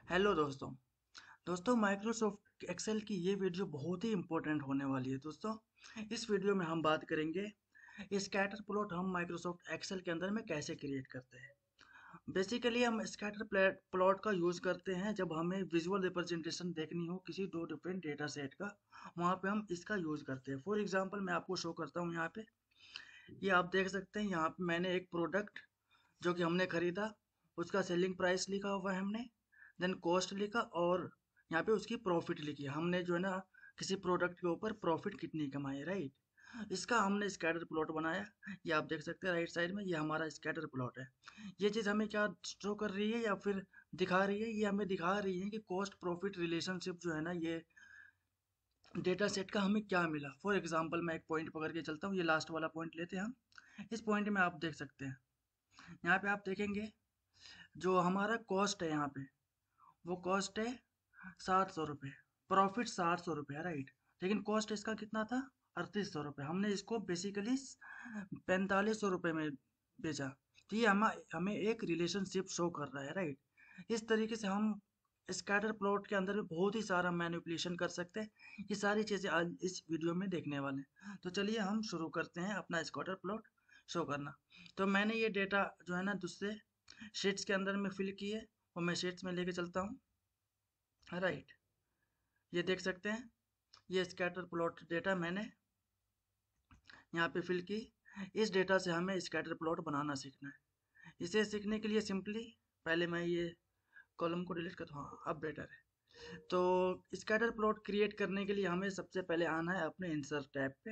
Hello दोस्तों। Microsoft Excel की ये वीडियो बहुत ही इंपॉर्टेंट होने वाली है दोस्तों। इस वीडियो में हम बात करेंगे स्कैटर प्लॉट हम माइक्रोसॉफ्ट एक्सेल के अंदर में कैसे क्रिएट करते हैं। बेसिकली हम स्कैटर प्लॉट का यूज़ करते हैं जब हमें विजुअल रिप्रेजेंटेशन देखनी हो किसी दो डिफरेंट डेटा सेट का, वहाँ पे हम इसका यूज़ करते हैं। फॉर एग्जांपल मैं आपको शो करता हूँ यहाँ पे। ये आप देख सकते हैं, यहाँ पे मैंने एक प्रोडक्ट जो कि हमने खरीदा, उसका सेलिंग प्राइस लिखा हुआ है हमने, देन कॉस्ट लिखा और यहाँ पे उसकी प्रॉफिट लिखी है। हमने जो है ना किसी प्रोडक्ट के ऊपर प्रॉफिट कितनी कमाई है, राइट। इसका हमने स्कैटर प्लॉट बनाया। ये आप देख सकते हैं राइट साइड में, ये हमारा स्कैटर प्लॉट है। ये चीज़ हमें क्या शो कर रही है या फिर दिखा रही है? ये हमें दिखा रही है कि कॉस्ट प्रॉफिट रिलेशनशिप जो है ना, ये डेटा सेट का हमें क्या मिला। फॉर एग्जाम्पल मैं एक पॉइंट पकड़ के चलता हूँ, ये लास्ट वाला पॉइंट लेते हैं हम। इस पॉइंट में आप देख सकते हैं, यहाँ पे आप देखेंगे जो हमारा कॉस्ट है यहाँ पे, वो कॉस्ट है 700 रुपये। प्रॉफिट 700 रुपये है, राइट। लेकिन कॉस्ट इसका कितना था? 3800 रुपये। हमने इसको बेसिकली 4500 रुपये में बेचा। तो ये हमें एक रिलेशनशिप शो कर रहा है, राइट। इस तरीके से हम स्कैटर प्लॉट के अंदर में बहुत ही सारा मैनिपुलेशन कर सकते हैं। ये सारी चीज़ें आज इस वीडियो में देखने वाले हैं। तो चलिए हम शुरू करते हैं अपना स्कैटर प्लॉट शो करना। तो मैंने ये डेटा जो है ना दूसरे शीट्स के अंदर में फिल की है, और मैं शीट्स में लेके चलता हूँ, राइट। ये देख सकते हैं, ये स्कैटर प्लॉट डेटा मैंने यहाँ पे फिल की। इस डेटा से हमें स्कैटर प्लॉट बनाना सीखना है। इसे सीखने के लिए सिंपली पहले मैं ये कॉलम को डिलीट करता हूँ, हाँ अब बेटर है। तो स्कैटर प्लॉट क्रिएट करने के लिए हमें सबसे पहले आना है अपने इंसर्ट टैब पे।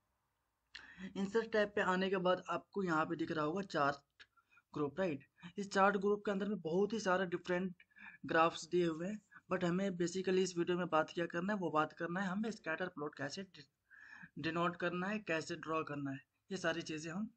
इंसर्ट टैब पे आने के बाद आपको यहाँ पे दिख रहा होगा चार्ट ग्रुप, राइट। इस चार्ट ग्रुप के अंदर में बहुत ही सारे डिफरेंट ग्राफ्स दिए हुए हैं, बट हमें बेसिकली इस वीडियो में बात क्या करना है, वो बात करना है हमें स्कैटर प्लॉट कैसे डिनोट करना है, कैसे ड्रॉ करना है। ये सारी चीज़ें हम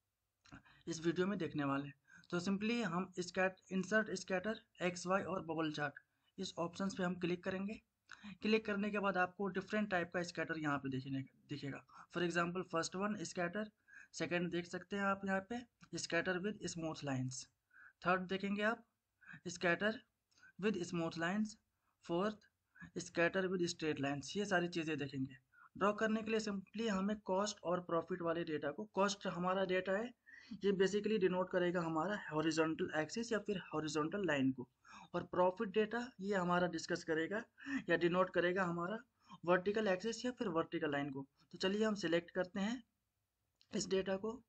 इस वीडियो में देखने वाले हैं। तो सिंपली हम इंसर्ट स्कैटर एक्स वाई और बबल चार्ट, इस ऑप्शंस पे हम क्लिक करेंगे। क्लिक करने के बाद आपको डिफरेंट टाइप का स्कैटर यहाँ पे दिखेगा। For example first one scatter, second देख सकते हैं आप यहाँ पे scatter with smooth lines, third देखेंगे आप scatter with smooth lines, fourth scatter with straight lines. ये सारी चीज़ें देखेंगे। ड्रॉ करने के लिए सिंपली हमें कॉस्ट और प्रॉफिट वाले डेटा को, कॉस्ट हमारा डेटा है, ये बेसिकली डिनोट करेगा हमारा हॉरिजॉन्टल एक्सिस या फिर हॉरिजॉन्टल लाइन को, और प्रॉफिट डेटा ये हमारा डिस्कस करेगा या डिनोट करेगा हमारा वर्टिकल एक्सिस या फिर वर्टिकल लाइन को। तो चलिए हम सिलेक्ट करते हैं इस डेटा को,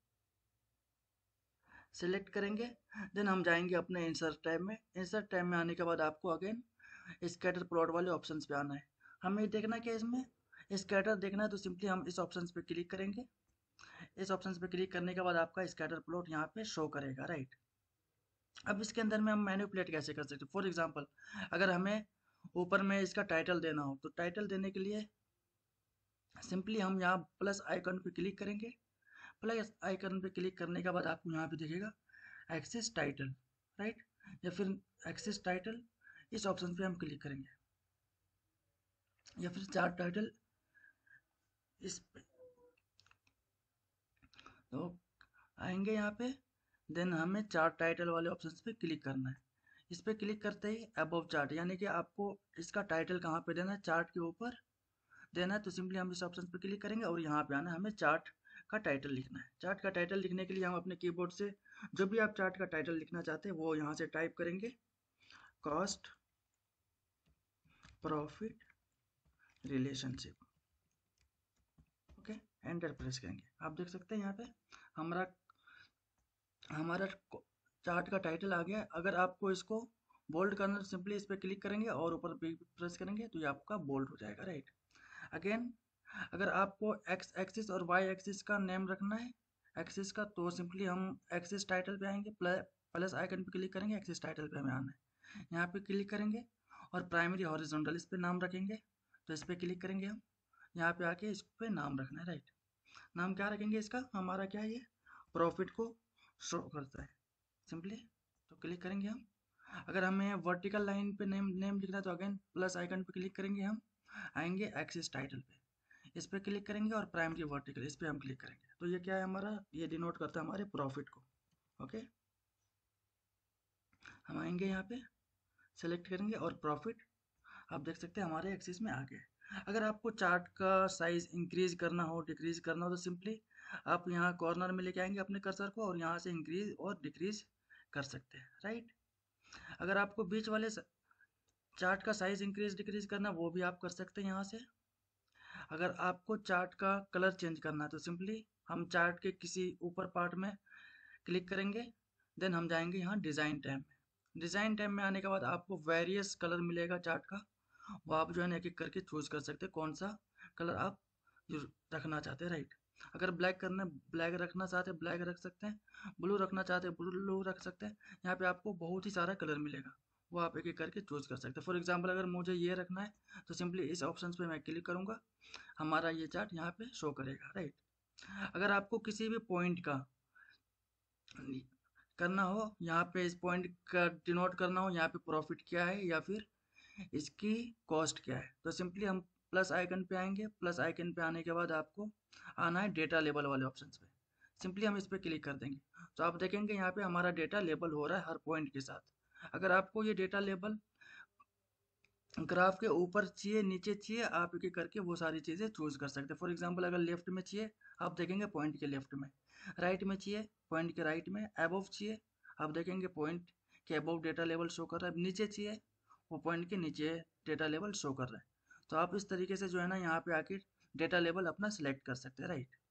सिलेक्ट करेंगे, देन हम जाएंगे अपने इंसर्ट टैब में। इंसर्ट टैब में आने के बाद आपको अगेन स्कैटर प्लॉट वाले ऑप्शंस पे आना है। हमें देखना क्या है इसमें, स्कैटर देखना है, तो सिंपली हम इस ऑप्शंस पे क्लिक करेंगे। इस ऑप्शंस पे क्लिक करने के बाद आपका स्कैटर प्लॉट यहाँ पे शो करेगा, राइट। अब इसके अंदर में हम मैनिपुलेट कैसे कर सकते हैं? फॉर एग्जांपल अगर हमें ऊपर में इसका टाइटल देना हो, तो टाइटल देने के लिए सिंपली हम यहाँ प्लस आइकन पे क्लिक करेंगे। प्लस आइकन पे क्लिक करने के बाद आपको यहाँ पे दिखेगा एक्सेस टाइटल, राइट, या फिर एक्सेस टाइटल। इस ऑप्शन पे हम क्लिक करेंगे, या फिर चार्ट टाइटल इस पे, तो आएंगे यहाँ पे, देन हमें चार्ट टाइटल वाले ऑप्शन पे क्लिक करना है। इस पे क्लिक करते ही अबव चार्ट, यानी कि आपको इसका टाइटल कहाँ पे देना है, चार्ट के ऊपर देना है। तो सिंपली हम इस ऑप्शन पे क्लिक करेंगे और यहाँ पे आना है, हमें चार्ट का टाइटल लिखना है। चार्ट का टाइटल लिखने के लिए हम अपने कीबोर्ड से जो भी आप चार्ट का टाइटल लिखना चाहते हैं वो यहाँ से टाइप करेंगे, cost profit relationship, okay, enter press करेंगे। आप देख सकते हैं यहाँ पे हमारा हमारा चार्ट का टाइटल आ गया। अगर आपको इसको बोल्ड करना है तो सिंपली इस पर क्लिक करेंगे और ऊपर प्रेस करेंगे तो ये आपका बोल्ड हो जाएगा, राइट। अगेन अगर आपको एक्स एक्सिस और वाई एक्सिस का नेम रखना है एक्सिस का, तो सिंपली हम एक्सिस टाइटल पे आएंगे, प्लस आइकन पे क्लिक करेंगे, एक्सिस टाइटल पे हमें आना है, यहाँ पे क्लिक करेंगे और प्राइमरी हॉरिजॉन्टल इस पे नाम रखेंगे। तो इस पे क्लिक करेंगे हम, यहाँ पे आके इस पे नाम रखना है, राइट। नाम क्या रखेंगे इसका, हमारा क्या है, ये प्रॉफिट को शो करता है सिंपली। तो क्लिक करेंगे हम। अगर हमें वर्टिकल लाइन पे नेम नेम लिखना है तो अगेन प्लस आइकन पे क्लिक करेंगे हम, आएंगे एक्सिस टाइटल पे, इस पे क्लिक करेंगे और प्राइमरी वर्टिकल इस पे हम क्लिक करेंगे। तो ये क्या है हमारा, ये डिनोट करता है हमारे प्रॉफिट को, ओके। हम आएंगे यहाँ पे, सेलेक्ट करेंगे और प्रॉफिट आप देख सकते हैं हमारे एक्सिस में आ गए। अगर आपको चार्ट का साइज इंक्रीज करना हो डिक्रीज करना हो तो सिंपली आप यहाँ कॉर्नर में लेके आएंगे अपने कर्सर को और यहाँ से इंक्रीज और डिक्रीज कर सकते हैं, राइट। अगर आपको बीच वाले चार्ट का साइज इंक्रीज डिक्रीज करना वो भी आप कर सकते हैं यहाँ से। अगर आपको चार्ट का कलर चेंज करना है तो सिंपली हम चार्ट के किसी ऊपर पार्ट में क्लिक करेंगे, देन हम जाएंगे यहाँ डिज़ाइन टैब में। डिज़ाइन टैब में आने के बाद आपको वेरियस कलर मिलेगा चार्ट का, वो आप जो है ना एक एक करके चूज कर सकते हैं कौन सा कलर आप रखना चाहते हैं, राइट। अगर ब्लैक करना ब्लैक रखना चाहते हैं ब्लैक रख सकते हैं, ब्लू रखना चाहते हैं ब्लू रख सकते हैं। यहाँ पे आपको बहुत ही सारा कलर मिलेगा, वो आप एक एक करके चूज कर सकते हैं। फॉर एग्जाम्पल अगर मुझे ये रखना है तो सिंपली इस ऑप्शन पे मैं क्लिक करूंगा, हमारा ये चार्ट यहाँ पे शो करेगा, राइट। अगर आपको किसी भी पॉइंट का करना हो, यहाँ पे इस पॉइंट का डिनोट करना हो यहाँ पे प्रॉफिट क्या है या फिर इसकी कॉस्ट क्या है, तो सिंपली हम प्लस आइकन पे आएंगे। प्लस आइकन पे आने के बाद आपको आना है डेटा लेबल वाले ऑप्शन पे, सिंपली हम इस पे क्लिक कर देंगे तो आप देखेंगे यहाँ पे हमारा डेटा लेबल हो रहा है हर पॉइंट के साथ। अगर आपको ये डेटा लेबल ग्राफ के ऊपर चाहिए नीचे चाहिए, आप एक एक करके वो सारी चीज़ें चूज कर सकते हैं। फॉर एग्जांपल अगर लेफ्ट में चाहिए आप देखेंगे पॉइंट के लेफ्ट में, राइट में चाहिए पॉइंट के राइट में, अबव चाहिए आप देखेंगे पॉइंट के अबव डेटा लेवल शो कर रहा है, नीचे चाहिए वो पॉइंट के नीचे डेटा लेवल शो कर रहा है। तो आप इस तरीके से जो है ना यहाँ पे आके डेटा लेवल अपना सिलेक्ट कर सकते हैं, राइट।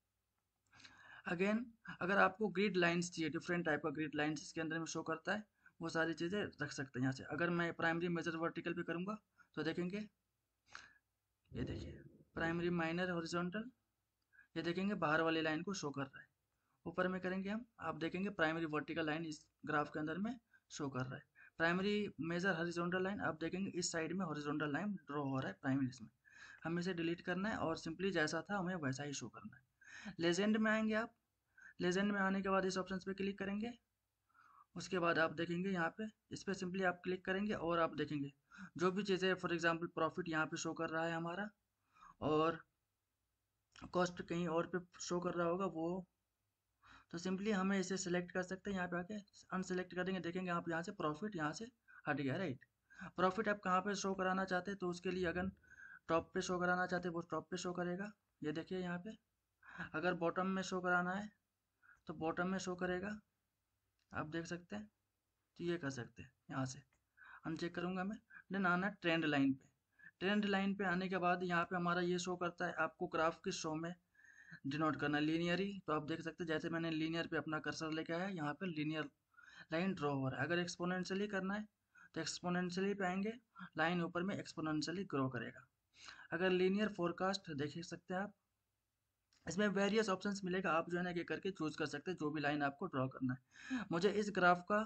अगेन अगर आपको ग्रिड लाइन्स चाहिए, डिफरेंट टाइप का ग्रिड लाइन्स इसके अंदर में शो करता है, वो सारी चीज़ें रख सकते हैं यहाँ से। अगर मैं प्राइमरी मेजर वर्टिकल पे करूँगा तो देखेंगे ये देखिए प्राइमरी माइनर हॉरिजॉन्टल, ये देखेंगे बाहर वाली लाइन को शो कर रहा है। ऊपर में करेंगे हम, आप देखेंगे प्राइमरी वर्टिकल लाइन इस ग्राफ के अंदर में शो कर रहा है। प्राइमरी मेजर हॉरिजॉन्टल लाइन आप देखेंगे इस साइड में हॉरिजॉन्टल लाइन ड्रॉ हो रहा है प्राइमरी में, हमें इसे डिलीट करना है और सिंपली जैसा था हमें वैसा ही शो करना है। लेजेंड में आएंगे आप, लेजेंड में आने के बाद इस ऑप्शन पे क्लिक करेंगे, उसके बाद आप देखेंगे यहाँ पे इस पर सिंपली आप क्लिक करेंगे और आप देखेंगे जो भी चीज़ें फॉर एग्जांपल प्रॉफिट यहाँ पे शो कर रहा है हमारा और कॉस्ट कहीं और पे शो कर रहा होगा वो, तो सिंपली हमें इसे सिलेक्ट कर सकते हैं। यहाँ पे आके अनसेलेक्ट करेंगे, देखेंगे आप यहाँ से प्रॉफिट यहाँ से हट गया, राइट। प्रॉफिट आप कहाँ पे शो कराना चाहते हैं तो उसके लिए अगर टॉप पे शो कराना चाहते हैं वो टॉप पे शो करेगा, ये देखिए यहाँ पे। अगर बॉटम में शो कराना है तो बॉटम में शो करेगा, आप देख सकते हैं। तो ये कर सकते हैं यहाँ से अनचेक करूँगा मैं। देन आना ट्रेंड लाइन पे, ट्रेंड लाइन पे आने के बाद यहाँ पे हमारा ये शो करता है आपको ग्राफ किस शो में डिनोट करना है, लीनियरी। तो आप देख सकते हैं जैसे मैंने लीनियर पे अपना कर्सर लेके आया, यहाँ पे लीनियर लाइन ड्रॉ हो रहा है। अगर एक्सपोनेंशियली करना है तो एक्सपोनेंशियली पे आएंगे, लाइन ऊपर में एक्सपोनेंशियली ग्रो करेगा। अगर लीनियर फोरकास्ट देख सकते हैं आप, इसमें वेरियस ऑप्शंस मिलेगा, आप जो है ना एक करके चूज कर सकते हैं जो भी लाइन आपको ड्रॉ करना है। मुझे इस ग्राफ का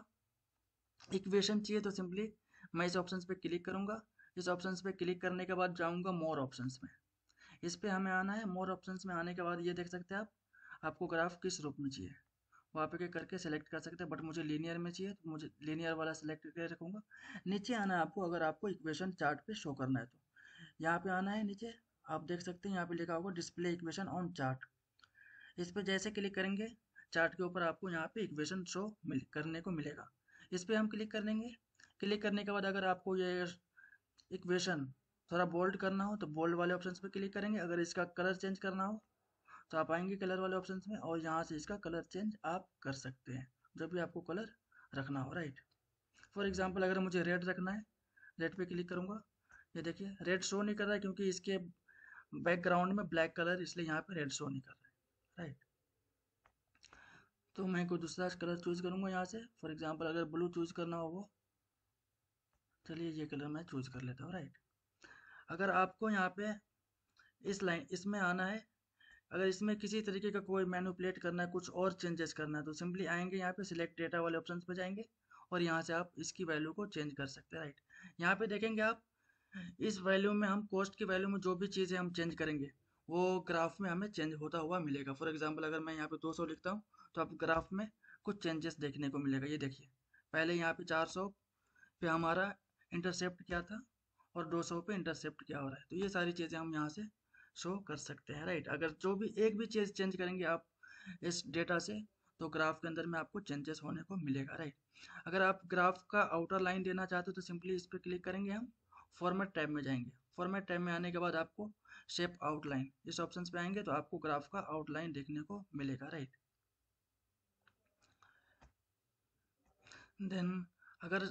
इक्वेशन चाहिए तो सिंपली मैं इस ऑप्शन पे क्लिक करूंगा। इस ऑप्शन पे क्लिक करने के बाद जाऊंगा मोर ऑप्शंस में, इस पे हमें आना है। मोर ऑप्शंस में आने के बाद ये देख सकते हैं आप आपको ग्राफ किस रूप में चाहिए वो आप एक करके सेलेक्ट कर सकते हैं, बट मुझे लीनियर में चाहिए तो मुझे लीनियर वाला सेलेक्ट करके रखूंगा। नीचे आना है आपको, अगर आपको इक्वेशन चार्ट पे शो करना है तो यहाँ पे आना है नीचे। आप देख सकते हैं यहाँ पे लिखा होगा डिस्प्ले इक्वेशन ऑन चार्ट, इस पे जैसे क्लिक करेंगे चार्ट के ऊपर आपको यहाँ पे इक्वेशन शो करने को मिलेगा। इस पे हम क्लिक कर देंगे। क्लिक करने के बाद अगर आपको ये इक्वेशन थोड़ा बोल्ड करना हो तो बोल्ड वाले ऑप्शन पे क्लिक करेंगे। अगर इसका कलर चेंज करना हो तो आप आएंगे कलर वाले ऑप्शन में और यहाँ से इसका कलर चेंज आप कर सकते हैं, जो भी आपको कलर रखना हो, राइट। फॉर एग्जाम्पल अगर मुझे रेड रखना है, रेड पे क्लिक करूँगा, ये देखिए रेड शो नहीं कर रहा है क्योंकि इसके बैकग्राउंड में ब्लैक कलर, इसलिए यहाँ पे रेड शो नहीं कर रहा है, राइट। तो मैं कोई दूसरा कलर चूज करूँगा यहाँ से। फॉर एग्जाम्पल अगर ब्लू चूज करना हो वो, चलिए ये कलर मैं चूज कर लेता हूँ, राइट। अगर आपको यहाँ पे इस लाइन इसमें आना है, अगर इसमें किसी तरीके का कोई मैनिपुलेट करना है कुछ और चेंजेस करना है तो सिंपली आएंगे यहाँ पे सिलेक्ट डेटा वाले ऑप्शन पे जाएंगे और यहाँ से आप इसकी वैल्यू को चेंज कर सकते हैं, राइट। यहाँ पे देखेंगे आप इस वैल्यू में हम कॉस्ट की वैल्यू में जो भी चीज़ें हम चेंज करेंगे वो ग्राफ में हमें चेंज होता हुआ मिलेगा। फॉर एग्जाम्पल अगर मैं यहाँ पे 200 लिखता हूँ तो आप ग्राफ में कुछ चेंजेस देखने को मिलेगा। ये देखिए पहले यहाँ पे 400 पे हमारा इंटरसेप्ट क्या था और 200 पे इंटरसेप्ट क्या हो रहा है, तो ये सारी चीज़ें हम यहाँ से शो कर सकते हैं, राइट। अगर जो भी एक भी चीज़ चेंज करेंगे आप इस डेटा से तो ग्राफ के अंदर में आपको चेंजेस होने को मिलेगा, राइट। अगर आप ग्राफ का आउटर लाइन देना चाहते हो तो सिंपली इस पर क्लिक करेंगे, हम फॉर्मेट टैब में जाएंगे। फॉर्मेट टैब में आने के बाद आपको शेप आउटलाइन इस ऑप्शन पे आएंगे तो आपको ग्राफ का आउटलाइन देखने को मिलेगा, राइट। देन अगर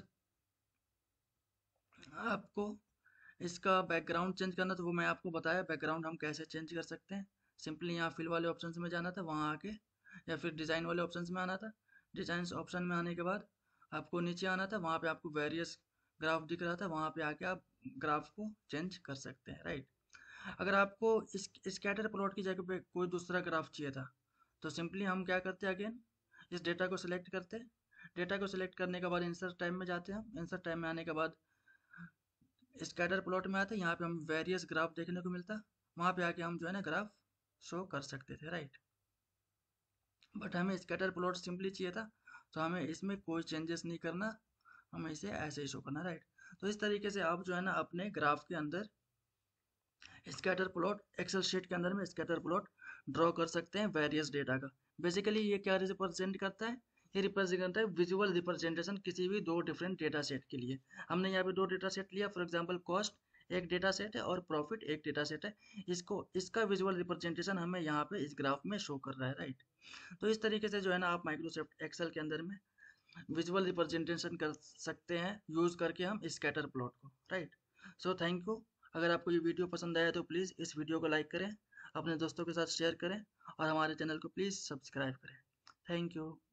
आपको इसका बैकग्राउंड चेंज करना तो वो मैं आपको बताया बैकग्राउंड हम कैसे चेंज कर सकते हैं। सिंपली यहाँ फिल वाले ऑप्शन में जाना था, वहाँ आके या फिर डिज़ाइन वाले ऑप्शन में आना था। डिज़ाइन ऑप्शन में आने के बाद आपको नीचे आना था, वहाँ पे आपको वेरियस ग्राफ दिख रहा था, वहाँ पे आके आप ग्राफ को चेंज कर सकते हैं, राइट। अगर आपको इस स्कैटर प्लॉट की जगह पे कोई दूसरा ग्राफ चाहिए था तो सिंपली हम क्या करते हैं, अगेन इस डेटा को सिलेक्ट करते हैं। डेटा को सिलेक्ट करने के बाद इंसर्ट टाइम में जाते हैं। हम इंसर्ट टाइम में आने के बाद स्कैटर प्लॉट में आते हैं, यहाँ पे हम वेरियस ग्राफ देखने को मिलता, वहाँ पे आके हम जो है ना ग्राफ शो कर सकते थे, राइट। बट हमें स्कैटर प्लॉट सिंपली चाहिए था तो हमें इसमें कोई चेंजेस नहीं करना, हमें इसे ऐसे ही शो करना, राइट। तो इस तरीके से आप जो है ना अपने ग्राफ के अंदर स्कैटर प्लॉट एक्सेल शीट के अंदर में स्कैटर प्लॉट ड्रॉ कर सकते हैं वेरियस डेटा का। बेसिकली ये क्या रिप्रेजेंट करता है, ये रिप्रेजेंट करता है विजुअल रिप्रेजेंटेशन किसी भी दो डिफरेंट डेटा सेट के लिए। हमने यहाँ पे दो डेटा सेट लिया, फॉर एग्जांपल कॉस्ट एक डेटा सेट है और प्रॉफिट एक डेटा सेट है। इसको इसका विजुअल रिप्रेजेंटेशन हमें यहाँ पे इस ग्राफ में शो कर रहा है, राइट। तो इस तरीके से जो है ना आप माइक्रोसॉफ्ट एक्सेल के अंदर में विजुअल रिप्रेजेंटेशन कर सकते हैं यूज करके हम स्कैटर प्लॉट को, राइट। So thank you. अगर आपको ये वीडियो पसंद आया तो प्लीज़ इस वीडियो को लाइक करें, अपने दोस्तों के साथ शेयर करें और हमारे चैनल को प्लीज़ सब्सक्राइब करें। Thank you.